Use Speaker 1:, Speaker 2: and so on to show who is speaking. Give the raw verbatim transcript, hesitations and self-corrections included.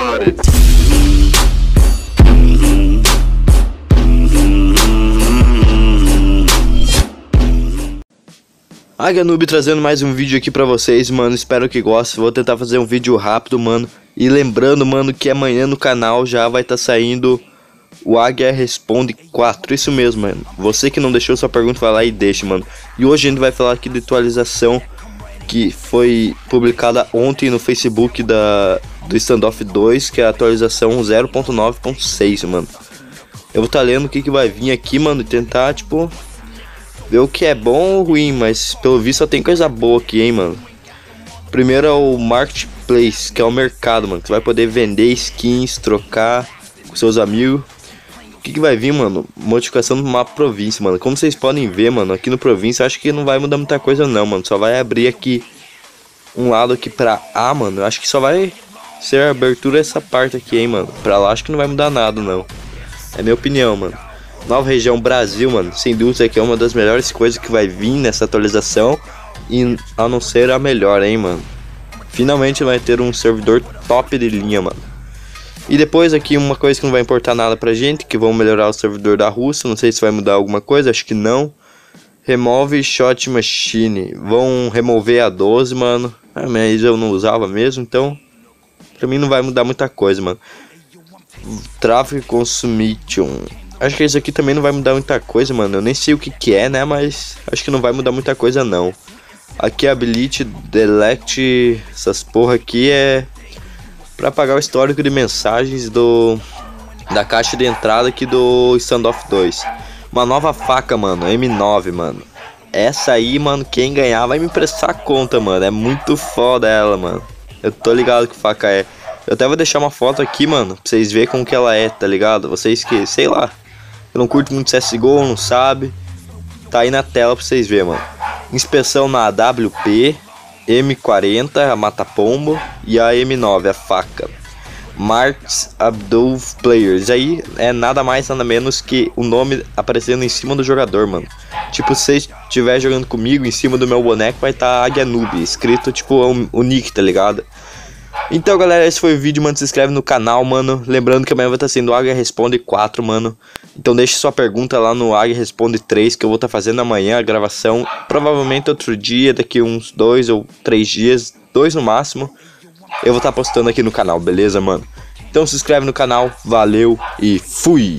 Speaker 1: started.
Speaker 2: Águia Noob trazendo mais um vídeo aqui pra vocês, mano, espero que gostem. Vou tentar fazer um vídeo rápido, mano. E lembrando, mano, que amanhã no canal já vai estar tá saindo o Águia Responde quatro, isso mesmo, mano. Você que não deixou sua pergunta, vai lá e deixa, mano. E hoje a gente vai falar aqui de atualização que foi publicada ontem no Facebook da, do Standoff dois, que é a atualização zero ponto nove ponto seis, mano. Eu vou estar tá lendo o que, que vai vir aqui, mano, e tentar, tipo, ver o que é bom ou ruim, mas pelo visto só tem coisa boa aqui, hein, mano. Primeiro é o Marketplace, que é o mercado, mano. Você vai poder vender skins, trocar com seus amigos. O que, que vai vir, mano? Modificação do mapa província, mano. Como vocês podem ver, mano, aqui no província, acho que não vai mudar muita coisa não, mano. Só vai abrir aqui um lado aqui pra A, mano. Eu acho que só vai ser a abertura essa parte aqui, hein, mano. Pra lá acho que não vai mudar nada, não. É minha opinião, mano. Nova região Brasil, mano. Sem dúvida que é uma das melhores coisas que vai vir nessa atualização. E a não ser a melhor, hein, mano. Finalmente vai ter um servidor top de linha, mano. E depois aqui uma coisa que não vai importar nada pra gente, que vão melhorar o servidor da Rússia. Não sei se vai mudar alguma coisa, acho que não. Remove Shot Machine. Vão remover a doze, mano. Ah, mas eu não usava mesmo, então pra mim não vai mudar muita coisa, mano. Traffic Consumption. Acho que isso aqui também não vai mudar muita coisa, mano. Eu nem sei o que que é, né, mas acho que não vai mudar muita coisa, não. Aqui Ability Delete, essas porra aqui é pra apagar o histórico de mensagens do da caixa de entrada aqui do Standoff dois. Uma nova faca, mano, M nove, mano. Essa aí, mano, quem ganhar vai me prestar a conta, mano. É muito foda ela, mano. Eu tô ligado que faca é. Eu até vou deixar uma foto aqui, mano, pra vocês verem como que ela é, tá ligado? Vocês que, sei lá, eu não curto muito C S G O, não sabe. Tá aí na tela pra vocês verem, mano. Inspeção na A W P, M quarenta, a mata-pombo, e a M nove, a faca. Marks Abdul Players. Aí é nada mais, nada menos que o nome aparecendo em cima do jogador, mano. Tipo, se você estiver jogando comigo, em cima do meu boneco vai estar tá Águia Noob, escrito tipo o, o nick, tá ligado? Então, galera, esse foi o vídeo, mano. Se inscreve no canal, mano. Lembrando que amanhã vai estar sendo o Águia Responde quatro, mano. Então deixe sua pergunta lá no Águia Responde três, que eu vou estar fazendo amanhã a gravação. Provavelmente outro dia, daqui uns dois ou três dias, dois no máximo, eu vou estar postando aqui no canal, beleza, mano? Então se inscreve no canal, valeu e fui!